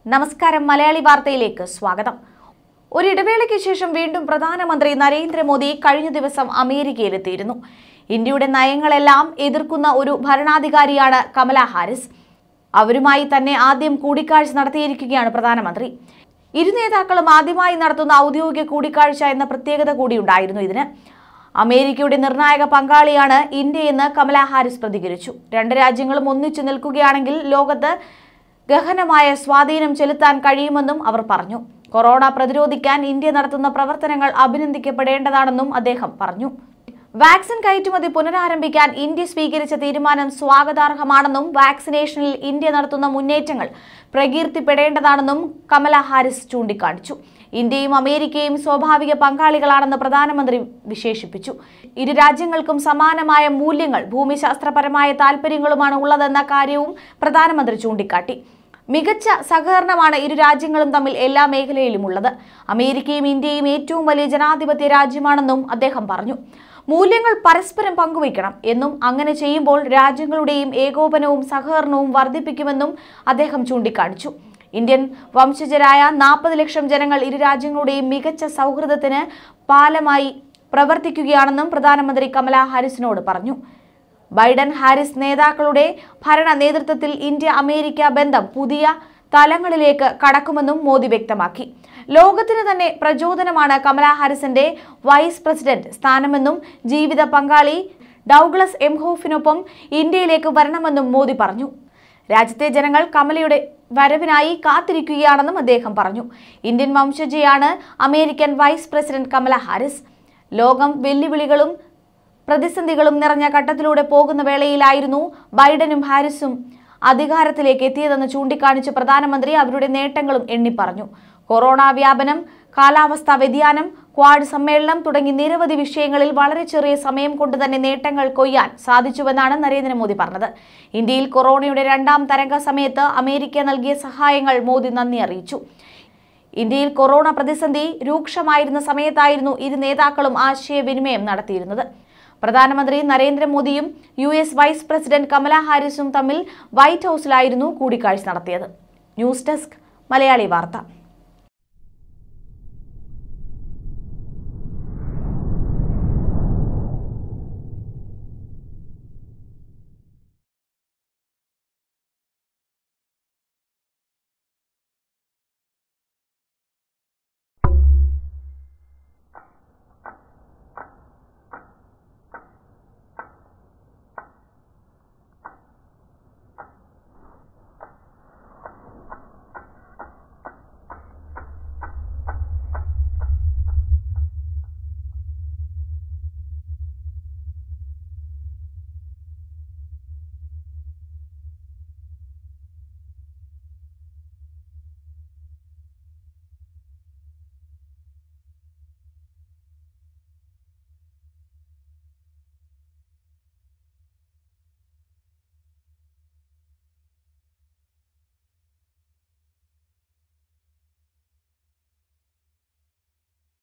നമസ്കാരം മലയാളി വാർത്തയിലേക്ക് സ്വാഗതം. ഒരു ഇടവേളയ്ക്ക് ശേഷം വീണ്ടും പ്രധാനമന്ത്രി നരേന്ദ്രമോദി കഴിഞ്ഞ ദിവസം അമേരിക്കയിലെത്തിയിരുന്നു. ഇന്ത്യയുടെ നയങ്ങളെല്ലാം എതിർക്കുന്ന ഒരു ഭരണാധികാരിയാണ് കമല ഹാരിസ്. അവരുമായി തന്നെ ആദ്യം കൂടിക്കാഴ്ച നടത്തിയിരിക്കുകയാണ് പ്രധാനമന്ത്രി. ഇരു നേതാക്കളും ആദ്യമായി നടത്തുന്ന ഔദ്യോഗിക കൂടിക്കാഴ്ച എന്ന പ്രത്യേകത കൂടിയുണ്ടായിരുന്നു ഇതിന്. അമേരിക്കയുടെ നിർണായക പങ്കാളിയാണ് ഇന്ത്യയെന്ന് കമല ഹാരിസ് പ്രതികരിച്ചു. രണ്ട് രാജ്യങ്ങളും ഒന്നിച്ചു നിൽക്കുകയാണെങ്കിൽ ലോകത്ത് ഗഹനമായ സ്വാധീനം ചെലുത്താൻ കഴിയുമെന്നും അവർ പറഞ്ഞു. കൊറോണ പ്രതിരോധിക്കാൻ ഇന്ത്യ നടത്തുന്ന പ്രവർത്തനങ്ങൾ അഭിനന്ദിക്കപ്പെടേണ്ടതാണെന്നും അദ്ദേഹം പറഞ്ഞു. വാക്സിൻ കയറ്റുമതി പുനരാരംഭിക്കാൻ ഇന്ത്യ സ്വീകരിച്ച തീരുമാനം സ്വാഗതാർഹമാണെന്നും വാക്സിനേഷനിൽ ഇന്ത്യ നടത്തുന്ന മുന്നേറ്റങ്ങൾ പ്രകീർത്തിപ്പെടേണ്ടതാണെന്നും കമല ഹാരിസ് ചൂണ്ടിക്കാണിച്ചു. ഇന്ത്യയും അമേരിക്കയും സ്വാഭാവിക പങ്കാളികളാണെന്ന് പ്രധാനമന്ത്രി വിശേഷിപ്പിച്ചു. ഇരു രാജ്യങ്ങൾക്കും സമാനമായ മൂല്യങ്ങൾ, ഭൂമിശാസ്ത്രപരമായ താൽപര്യങ്ങളുമാണ് ഉള്ളതെന്ന കാര്യവും പ്രധാനമന്ത്രി ചൂണ്ടിക്കാട്ടി. മികച്ച സഹകരണമാണ് ഇരു രാജ്യങ്ങളും തമ്മിൽ എല്ലാ മേഖലയിലും ഉള്ളത്. അമേരിക്കയും ഇന്ത്യയും ഏറ്റവും വലിയ ജനാധിപത്യ രാജ്യമാണെന്നും അദ്ദേഹം പറഞ്ഞു. മൂല്യങ്ങൾ പരസ്പരം പങ്കുവയ്ക്കണം എന്നും അങ്ങനെ ചെയ്യുമ്പോൾ രാജ്യങ്ങളുടെയും ഏകോപനവും സഹകരണവും വർദ്ധിപ്പിക്കുമെന്നും അദ്ദേഹം ചൂണ്ടിക്കാണിച്ചു. ഇന്ത്യൻ വംശജരായ 40 ലക്ഷം ജനങ്ങൾ ഇരു രാജ്യങ്ങളുടെയും മികച്ച സൗഹൃദത്തിന് പാലമായി പ്രവർത്തിക്കുകയാണെന്നും പ്രധാനമന്ത്രി കമല ഹാരിസിനോട് പറഞ്ഞു. ബൈഡൻ ഹാരിസ് നേതാക്കളുടെ ഭരണ നേതൃത്വത്തിൽ ഇന്ത്യ അമേരിക്ക ബന്ധം പുതിയ തലങ്ങളിലേക്ക് കടക്കുമെന്നും മോദി വ്യക്തമാക്കി. ലോകത്തിന് തന്നെ പ്രചോദനമാണ് കമല ഹാരിസിന്റെ വൈസ് പ്രസിഡന്റ് സ്ഥാനമെന്നും ജീവിത പങ്കാളി ഡൗഗ്ലസ് എംഹോഫിനൊപ്പം ഇന്ത്യയിലേക്ക് വരണമെന്നും മോദി പറഞ്ഞു. രാജ്യത്തെ ജനങ്ങൾ കമലയുടെ വരവിനായി കാത്തിരിക്കുകയാണെന്നും അദ്ദേഹം പറഞ്ഞു. ഇന്ത്യൻ വംശജയാണ് American vice president Kamala Harris. ലോകം വെല്ലുവിളികളും പ്രതിസന്ധികളും നിറഞ്ഞ ഘട്ടത്തിലൂടെ പോകുന്ന വേളയിലായിരുന്നു ബൈഡനും ഹാരിസും അധികാരത്തിലേക്ക് എത്തിയതെന്ന് ചൂണ്ടിക്കാണിച്ച് പ്രധാനമന്ത്രി അവരുടെ നേട്ടങ്ങളും എണ്ണിപ്പറഞ്ഞു. കൊറോണ വ്യാപനം, കാലാവസ്ഥാ വ്യതിയാനം, ക്വാഡ് സമ്മേളനം തുടങ്ങി നിരവധി വിഷയങ്ങളിൽ വളരെ ചെറിയ സമയം കൊണ്ട് തന്നെ നേട്ടങ്ങൾ കൊയ്യാൻ സാധിച്ചുവെന്നാണ് നരേന്ദ്രമോദി പറഞ്ഞത്. ഇന്ത്യയിൽ കൊറോണയുടെ 2ാം തരംഗ സമയത്ത് അമേരിക്ക നൽകിയ സഹായങ്ങൾ മോദി നന്ദി അറിയിച്ചു. ഇന്ത്യയിൽ കൊറോണ പ്രതിസന്ധി രൂക്ഷമായിരുന്ന സമയത്തായിരുന്നു ഇരു നേതാക്കളും ആശയവിനിമയം നടത്തിയിരുന്നത്. പ്രധാനമന്ത്രി നരേന്ദ്രമോദിയും US വൈസ് പ്രസിഡന്റ് കമല ഹാരിസും തമ്മിൽ വൈറ്റ് ഹൌസിലായിരുന്നു കൂടിക്കാഴ്ച നടത്തിയത്. ന്യൂസ് ഡെസ്ക് മലയാളി വാർത്ത.